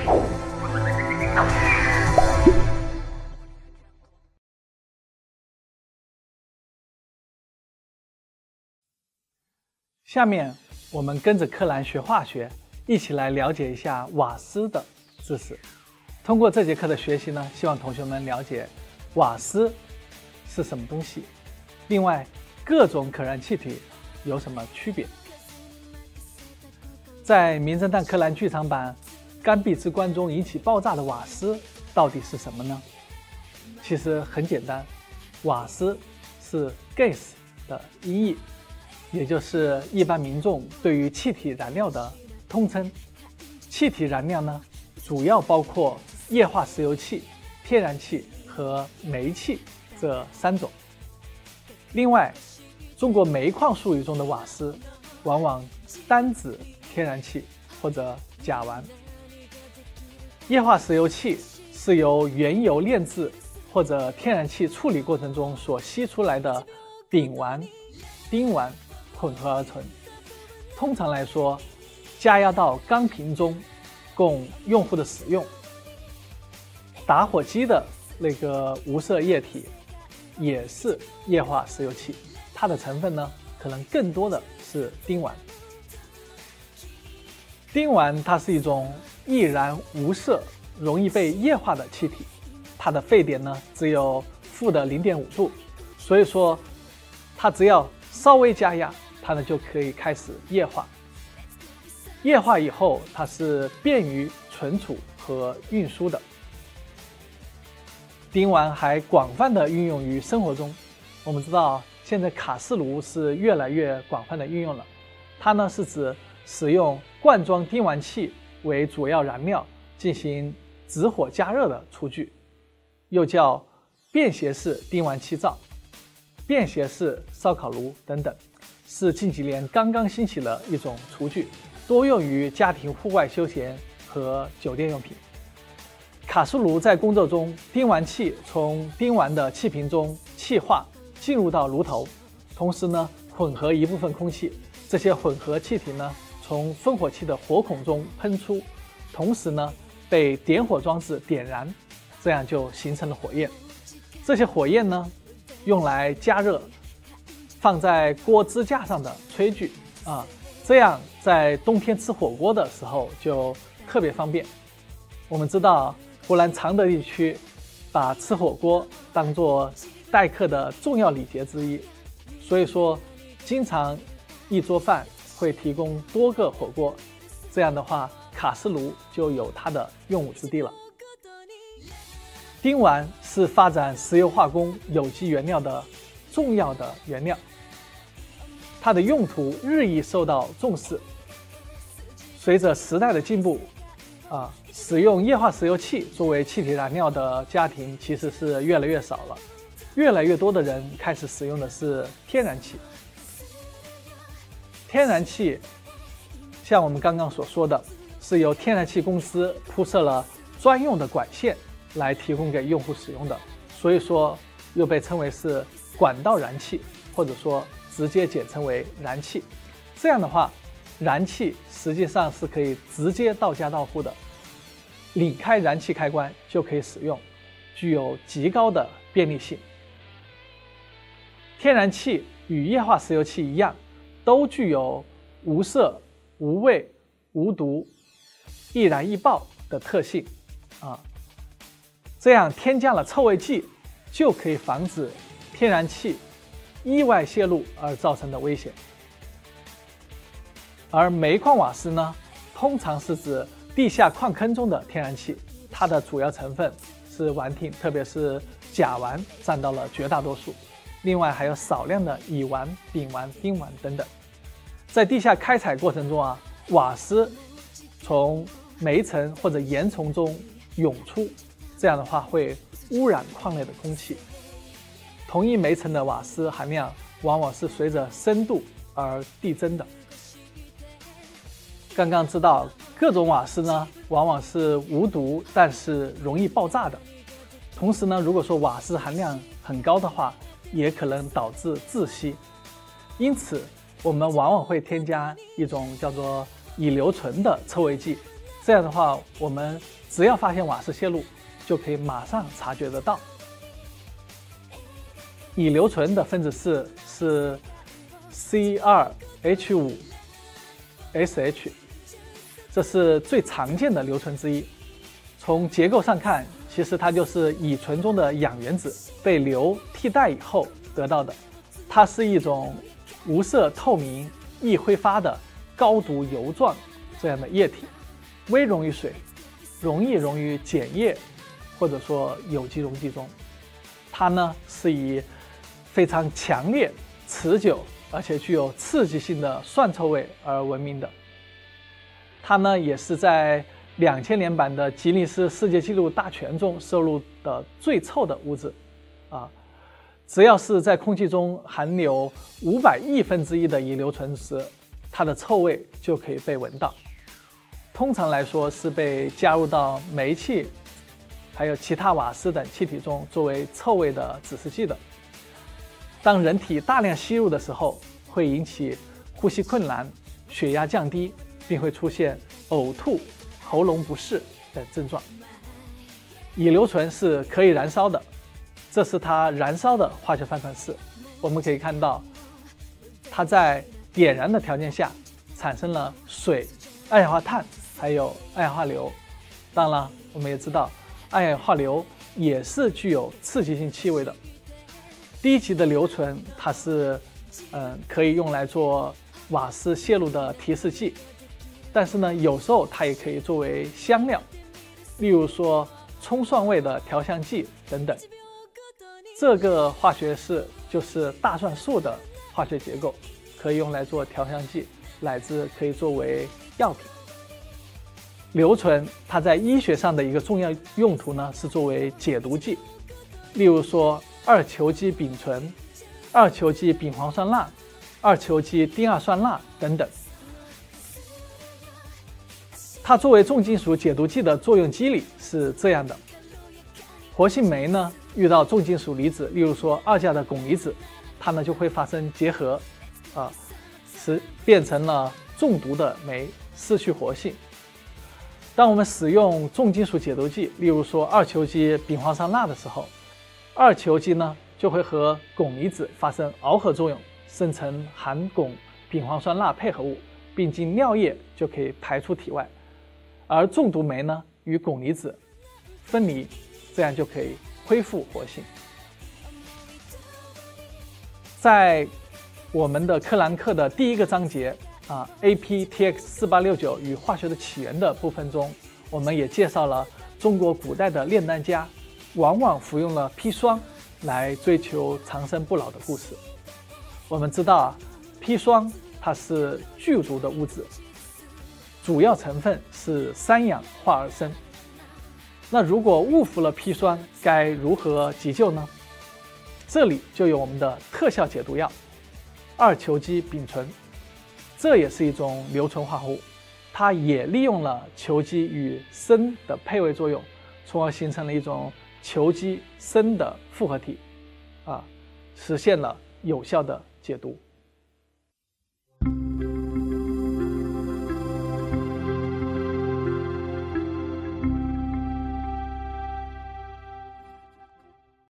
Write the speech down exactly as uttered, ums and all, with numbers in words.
下面我们跟着柯蓝学化学，一起来了解一下瓦斯的知识。通过这节课的学习呢，希望同学们了解瓦斯是什么东西，另外各种可燃气体有什么区别。在《名侦探柯南》剧场版《甘壁之棺》中引起爆炸的瓦斯到底是什么呢？其实很简单，瓦斯是 gas 的音译，也就是一般民众对于气体燃料的通称。气体燃料呢，主要包括液化石油气、天然气和煤气这三种。另外，中国煤矿术语中的瓦斯往往单指天然气或者甲烷。液化石油气是由原油炼制或者天然气处理过程中所析出来的丙烷、丁烷混合而成，通常来说加压到钢瓶中供用户的使用。打火机的那个无色液体也是液化石油气，它的成分呢可能更多的是丁烷。丁烷它是一种易燃无色、容易被液化的气体，它的沸点呢只有负的零点五度，所以说它只要稍微加压，它呢就可以开始液化。液化以后，它是便于存储和运输的。丁烷还广泛的运用于生活中。我们知道，现在卡式炉是越来越广泛的运用了。它呢是指使用罐装丁烷气为主要燃料进行直火加热的厨具，又叫便携式丁烷气灶、便携式烧烤炉等等，是近几年刚刚兴起的一种厨具，多用于家庭户外休闲和酒店用品。卡式炉在工作中，丁烷气从丁烷的气瓶中气化进入到炉头，同时呢混合一部分空气，这些混合气体呢从烽火器的火孔中喷出，同时呢被点火装置点燃，这样就形成了火焰。这些火焰呢用来加热放在锅支架上的炊具啊，这样在冬天吃火锅的时候就特别方便。我们知道湖南常德地区把吃火锅当作待客的重要礼节之一，所以说经常一桌饭会提供多个火锅，这样的话卡式炉就有它的用武之地了。丁烷是发展石油化工有机原料的重要的原料，它的用途日益受到重视。随着时代的进步，啊，使用液化石油气作为气体燃料的家庭其实是越来越少了，越来越多的人开始使用的是天然气。天然气，像我们刚刚所说的，是由天然气公司铺设了专用的管线来提供给用户使用的，所以说又被称为是管道燃气，或者说直接简称为燃气。这样的话，燃气实际上是可以直接到家到户的，拧开燃气开关就可以使用，具有极高的便利性。天然气与液化石油气一样，都具有无色、无味、无毒、易燃易爆的特性啊。这样添加了臭味剂，就可以防止天然气意外泄露而造成的危险。而煤矿瓦斯呢，通常是指地下矿坑中的天然气，它的主要成分是烷烃，特别是甲烷占到了绝大多数，另外还有少量的乙烷、丙烷、丁烷等等。在地下开采过程中啊，瓦斯从煤层或者岩层中涌出，这样的话会污染矿内的空气。同一煤层的瓦斯含量往往是随着深度而递增的。刚刚知道各种瓦斯呢，往往是无毒，但是容易爆炸的。同时呢，如果说瓦斯含量很高的话，也可能导致窒息。因此，我们往往会添加一种叫做乙硫醇的臭味剂， 这样的话，我们只要发现瓦斯泄漏，就可以马上察觉得到。乙硫醇的分子式是 C 二 H 五 S H， 这是最常见的硫醇之一。从结构上看，其实它就是乙醇中的氧原子被硫替代以后得到的。它是一种无色透明、易挥发的高度油状这样的液体，微溶于水，容易溶于碱液或者说有机溶剂中。它呢是以非常强烈、持久而且具有刺激性的酸臭味而闻名的。它呢也是在两千年版的吉尼斯世界纪录大全中收录的最臭的物质啊！只要是在空气中含有五百亿分之一的乙硫醇时，它的臭味就可以被闻到。通常来说是被加入到煤气还有其他瓦斯等气体中作为臭味的指示剂的。当人体大量吸入的时候，会引起呼吸困难、血压降低，并会出现呕吐、喉咙不适等症状。乙硫醇是可以燃烧的，这是它燃烧的化学方程式。我们可以看到，它在点燃的条件下产生了水、二氧化碳还有二氧化硫。当然，我们也知道，二氧化硫也是具有刺激性气味的。低级的硫醇，它是嗯可以用来做瓦斯泄漏的提示剂。但是呢，有时候它也可以作为香料，例如说葱蒜味的调香剂等等。这个化学式就是大蒜素的化学结构，可以用来做调香剂，乃至可以作为药品。硫醇它在医学上的一个重要用途呢，是作为解毒剂，例如说二羟基丙醇、二羟基丙磺酸钠、二羟基丁二酸钠等等。它作为重金属解毒剂的作用机理是这样的：活性酶呢遇到重金属离子，例如说二价的汞离子，它呢就会发生结合，啊，使变成了中毒的酶，失去活性。当我们使用重金属解毒剂，例如说二羟基丙磺酸钠的时候，二羟基呢就会和汞离子发生螯合作用，生成含汞丙磺酸钠配合物，并经尿液就可以排出体外。而中毒酶呢与汞离子分离，这样就可以恢复活性。在我们的克兰克的第一个章节啊 A P T X 四八六九与化学的起源的部分中，我们也介绍了中国古代的炼丹家往往服用了砒霜来追求长生不老的故事。我们知道啊，砒霜它是剧毒的物质，主要成分是三氧化二砷。那如果误服了砒霜，该如何急救呢？这里就有我们的特效解毒药二羟基丙醇，这也是一种硫醇化合物，它也利用了羟基与砷的配位作用，从而形成了一种羟基砷的复合体，啊，实现了有效的解毒。